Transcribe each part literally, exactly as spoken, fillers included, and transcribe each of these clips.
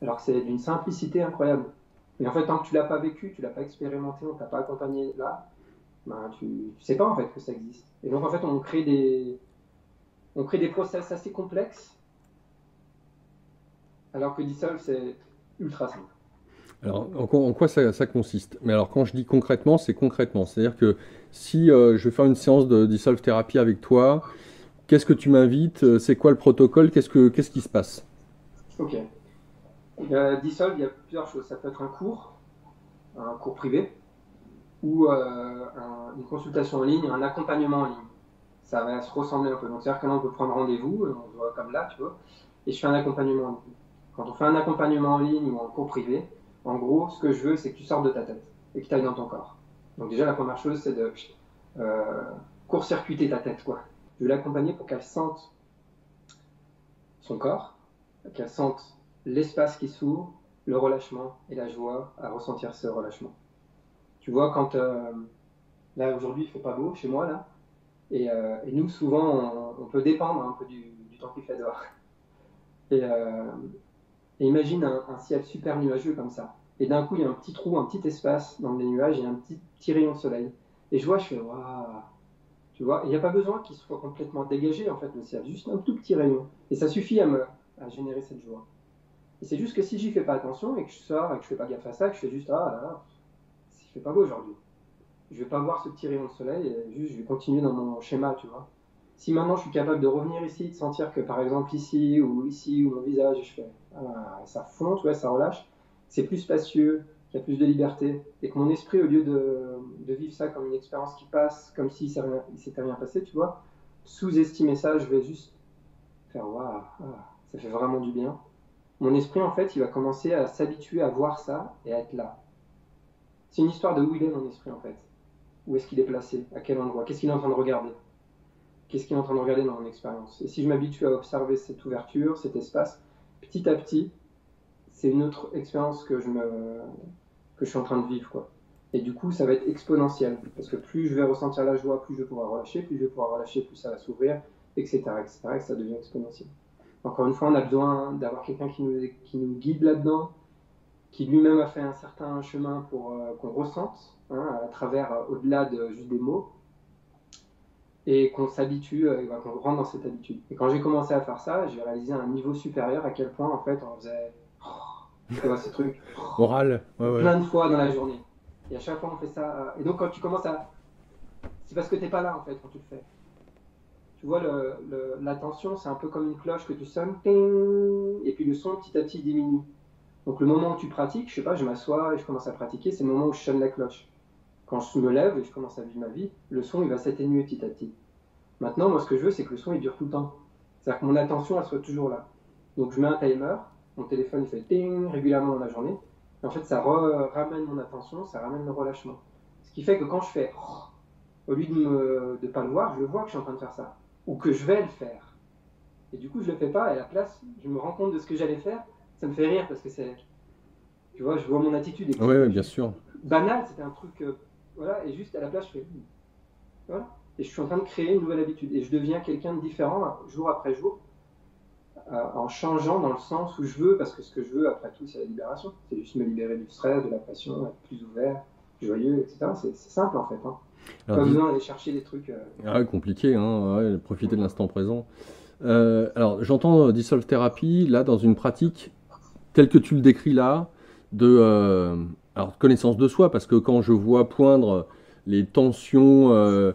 Alors que c'est d'une simplicité incroyable. Mais en fait, tant que tu l'as pas vécu, tu l'as pas expérimenté, on t'a pas accompagné là, ben, tu, tu sais pas en fait que ça existe. Et donc en fait, on crée des, on crée des process assez complexes, alors que Dissolve, c'est ultra simple. Alors, en, quoi en quoi ça, ça consiste? Mais alors, quand je dis concrètement, c'est concrètement. C'est-à-dire que si euh, je vais faire une séance de dissolve thérapie avec toi, qu'est-ce que tu m'invites? Euh, C'est quoi le protocole? Qu'est-ce que, qu'est-ce qui se passe? Ok. Euh, Dissolve, il y a plusieurs choses. Ça peut être un cours, un cours privé, ou euh, un- une consultation en ligne, un accompagnement en ligne. Ça va se ressembler un peu. Donc, c'est-à-dire que là, on peut prendre rendez-vous, on se voit comme là, tu vois, et je fais un accompagnement en ligne. Quand on fait un accompagnement en ligne ou en cours privé, en gros, ce que je veux, c'est que tu sortes de ta tête et que tu ailles dans ton corps. Donc, déjà, la première chose, c'est de euh, court-circuiter ta tête, quoi. Je veux l'accompagner pour qu'elle sente son corps, qu'elle sente l'espace qui s'ouvre, le relâchement et la joie à ressentir ce relâchement. Tu vois, quand euh, là aujourd'hui il fait pas beau chez moi là, et, euh, et nous souvent on, on, peut dépendre un peu du, du temps qu'il fait dehors. Et, euh, et imagine un, un, ciel super nuageux comme ça. Et d'un coup il y a un petit trou, un petit espace dans les nuages et un petit, petit rayon de soleil. Et je vois, je fais waouh, tu vois. Il n'y a pas besoin qu'il soit complètement dégagé en fait le ciel, juste un tout petit rayon. Et ça suffit à me à générer cette joie. Et c'est juste que si j'y fais pas attention et que je sors et que je fais pas gaffe à ça, que je fais juste ah là là, il fait pas beau aujourd'hui. Je vais pas voir ce petit rayon de soleil, et juste je vais continuer dans mon schéma, tu vois. Si maintenant je suis capable de revenir ici, de sentir que par exemple ici ou ici ou mon visage, je fais ah, ça fond, tu vois, ça relâche, c'est plus spacieux, qu'il y a plus de liberté, et que mon esprit, au lieu de, de vivre ça comme une expérience qui passe, comme si ça ne s'était rien passé, tu vois, sous-estimer ça, je vais juste faire waouh, ah, ça fait vraiment du bien. Mon esprit, en fait, il va commencer à s'habituer à voir ça et à être là. C'est une histoire de où il est, mon esprit, en fait. Où est-ce qu'il est placé? À quel endroit? Qu'est-ce qu'il est en train de regarder? Qu'est-ce qu'il est en train de regarder dans mon expérience? Et si je m'habitue à observer cette ouverture, cet espace, petit à petit, c'est une autre expérience que je, me... que je suis en train de vivre, quoi. Et du coup, ça va être exponentiel. Parce que plus je vais ressentir la joie, plus je vais pouvoir relâcher, plus je vais pouvoir relâcher, plus ça va s'ouvrir, et cetera, et cetera, et que ça devient exponentiel. Encore une fois, on a besoin d'avoir quelqu'un qui nous, qui nous guide là-dedans, qui lui-même a fait un certain chemin pour euh, qu'on ressente, hein, à travers, euh, au-delà de juste des mots, et qu'on s'habitue, euh, ben, qu'on rentre dans cette habitude. Et quand j'ai commencé à faire ça, j'ai réalisé à un niveau supérieur à quel point, en fait, on faisait, tu vois, ces trucs Oral, ouais, ouais. plein de fois dans la journée. Et à chaque fois, on fait ça. Et donc, quand tu commences à. C'est parce que t'es pas là, en fait, quand tu le fais. Tu vois, le, le, l'attention, c'est un peu comme une cloche que tu sonnes, ting, et puis le son petit à petit diminue. Donc, le moment où tu pratiques, je sais pas, je m'assois et je commence à pratiquer, c'est le moment où je sonne la cloche. Quand je me lève et je commence à vivre ma vie, le son, il va s'atténuer petit à petit. Maintenant, moi, ce que je veux, c'est que le son, il dure tout le temps. C'est-à-dire que mon attention, elle soit toujours là. Donc, je mets un timer, mon téléphone, il fait ting régulièrement dans la journée. Et en fait, ça re- ramène mon attention, ça ramène le relâchement. Ce qui fait que quand je fais, au lieu de ne de pas le voir, je le vois que je suis en train de faire ça. Ou que je vais le faire. Et du coup, je le fais pas, et à la place, je me rends compte de ce que j'allais faire. Ça me fait rire parce que c'est, tu vois, je vois mon attitude et que Ouais, ouais, c'était bien juste sûr. banal, c'était un truc, euh, voilà, et juste à la place, je fais, voilà. Et je suis en train de créer une nouvelle habitude. Et je deviens quelqu'un de différent jour après jour, euh, en changeant dans le sens où je veux, parce que ce que je veux, après tout, c'est la libération. C'est juste me libérer du stress, de la pression, être plus ouvert, joyeux, et cetera. C'est c'est simple en fait. Hein. Alors, Pas dis... besoin d'aller chercher des trucs. Euh... ah ouais, compliqué, hein, ouais, profiter de l'instant présent. Euh, alors, j'entends euh, Dissolve Therapy, là, dans une pratique telle que tu le décris là, de, euh, alors, de connaissance de soi, parce que quand je vois poindre les tensions, euh,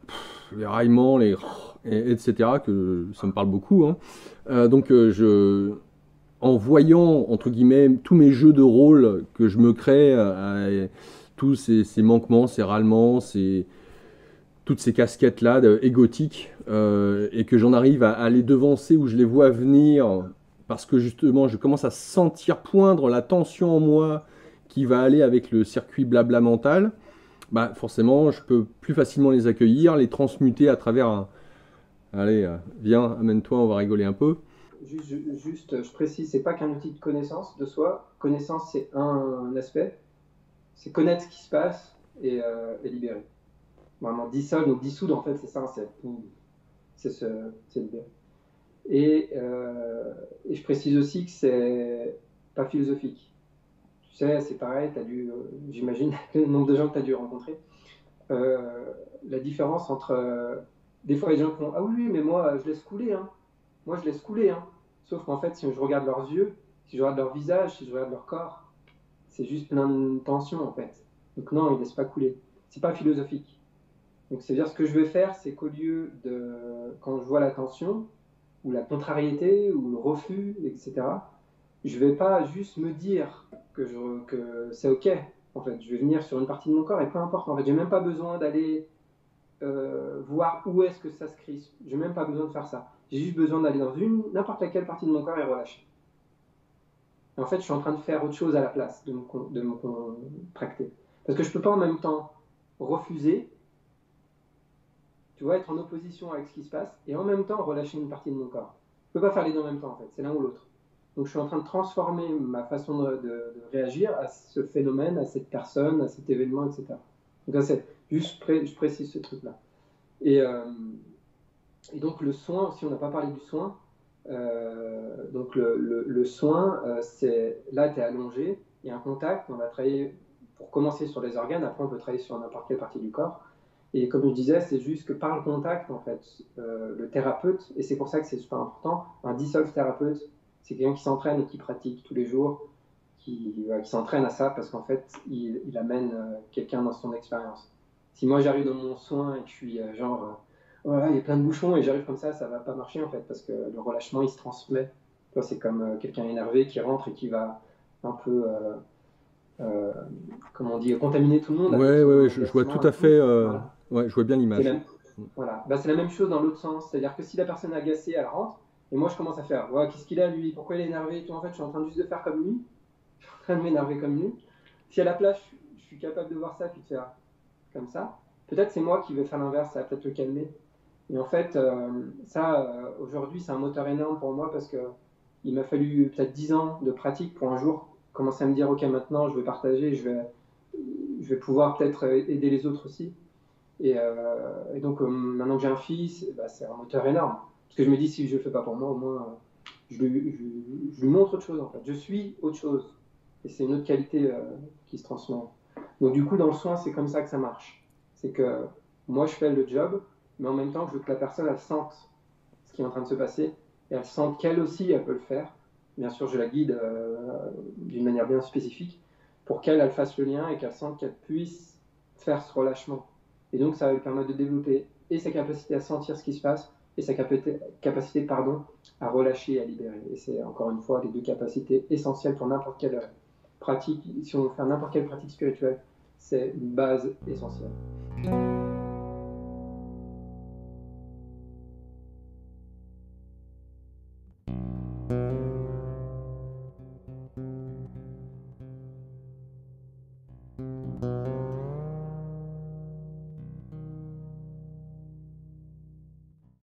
les raillements, les et- etc., que ça me parle beaucoup, hein, euh, donc euh, je, en voyant, entre guillemets, tous mes jeux de rôle que je me crée, euh, tous ces, ces manquements, ces râlements, ces, toutes ces casquettes-là égotiques, euh, et que j'en arrive à, à les devancer ou je les vois venir parce que justement je commence à sentir poindre la tension en moi qui va aller avec le circuit blabla mental, bah forcément je peux plus facilement les accueillir, les transmuter à travers un... Allez, euh, viens, amène-toi, on va rigoler un peu. Juste, juste, je précise, c'est pas qu'un outil de connaissance de soi. Connaissance, c'est un, aspect. C'est connaître ce qui se passe et, euh, et libérer. Vraiment, dissolve, donc dissoudre, en fait, c'est ça, c'est c'est se c'est libérer. Et, euh, et je précise aussi que c'est pas philosophique. Tu sais, c'est pareil, t'as dû, euh, j'imagine, le nombre de gens que tu as dû rencontrer. Euh, la différence entre. Euh, des fois, les gens qui font ah oui, oui, mais moi, je laisse couler. Hein. Moi, je laisse couler. Hein. Sauf qu'en fait, si je regarde leurs yeux, si je regarde leur visage, si je regarde leur corps, c'est juste plein de tension en fait. Donc, non, ils ne laissent pas couler. C'est pas philosophique. Donc, c'est-à-dire, ce que je vais faire, c'est qu'au lieu de. Quand je vois la tension, ou la contrariété, ou le refus, et cetera, je vais pas juste me dire que, je, que c'est OK. En fait, je vais venir sur une partie de mon corps et peu importe. En fait, j'ai même pas besoin d'aller euh, voir où est-ce que ça se crispe. J'ai même pas besoin de faire ça. J'ai juste besoin d'aller dans une n'importe laquelle partie de mon corps et relâcher. Et en fait, je suis en train de faire autre chose à la place de me, de me contracter. Parce que je peux pas en même temps refuser, tu vois, être en opposition avec ce qui se passe et en même temps relâcher une partie de mon corps. Je peux pas faire les deux en même temps en fait. C'est l'un ou l'autre. Donc je suis en train de transformer ma façon de, de, de réagir à ce phénomène, à cette personne, à cet événement, et cetera. Donc là, c'est juste, pré, je précise ce truc-là. Et, euh, et donc le soin, si on n'a pas parlé du soin, euh, donc le, le, le soin, euh, c'est là, tu es allongé, il y a un contact, on va travailler pour commencer sur les organes, après on peut travailler sur n'importe quelle partie du corps. Et comme je disais, c'est juste que par le contact, en fait, euh, le thérapeute, et c'est pour ça que c'est super important, un dissolve thérapeute, c'est quelqu'un qui s'entraîne et qui pratique tous les jours, qui, ouais, qui s'entraîne à ça parce qu'en fait, il, il amène euh, quelqu'un dans son expérience. Si moi j'arrive dans mon soin et que je suis euh, genre, euh, voilà, il y a plein de bouchons et j'arrive comme ça, ça va pas marcher en fait parce que le relâchement il se transmet. C'est comme euh, quelqu'un énervé qui rentre et qui va un peu, euh, euh, comment on dit, contaminer tout le monde avec Ouais, son ouais, ouais, je, je vois tout agacement et à tout. fait. euh, Voilà. Ouais, je vois bien C'est l'image. la, voilà. Bah, c'est la même chose dans l'autre sens. C'est-à-dire que si la personne est agacée, elle rentre, et moi je commence à faire ouais, qu'est-ce qu'il a lui? Pourquoi il est énervé et tout. En fait, je suis en train juste de faire comme lui, je suis en train de m'énerver comme lui. Si à la place, je, je suis capable de voir ça puis de faire comme ça, peut-être c'est moi qui vais faire l'inverse, ça va peut-être le calmer. Et en fait, euh, ça, euh, aujourd'hui, c'est un moteur énorme pour moi parce que il m'a fallu peut-être dix ans de pratique pour un jour commencer à me dire ok, maintenant je vais partager, je vais, je vais pouvoir peut-être aider les autres aussi. Et, euh, et donc, euh, maintenant que j'ai un fils, bah, c'est un moteur énorme. Parce que je me dis, si je ne le fais pas pour moi, au moins, euh, je, lui, je, je lui montre autre chose, en fait. Je suis autre chose. Et c'est une autre qualité euh, qui se transmet. Donc, du coup, dans le soin, c'est comme ça que ça marche. C'est que moi, je fais le job, mais en même temps, je veux que la personne, elle sente ce qui est en train de se passer. Et elle sente qu'elle aussi, elle peut le faire. Bien sûr, je la guide euh, d'une manière bien spécifique pour qu'elle, elle fasse le lien et qu'elle sente qu'elle puisse faire ce relâchement. Et donc, ça va lui permettre de développer et sa capacité à sentir ce qui se passe et sa capacité, capacité pardon, à relâcher et à libérer. Et c'est encore une fois les deux capacités essentielles pour n'importe quelle pratique. Si on veut faire n'importe quelle pratique spirituelle, c'est une base essentielle.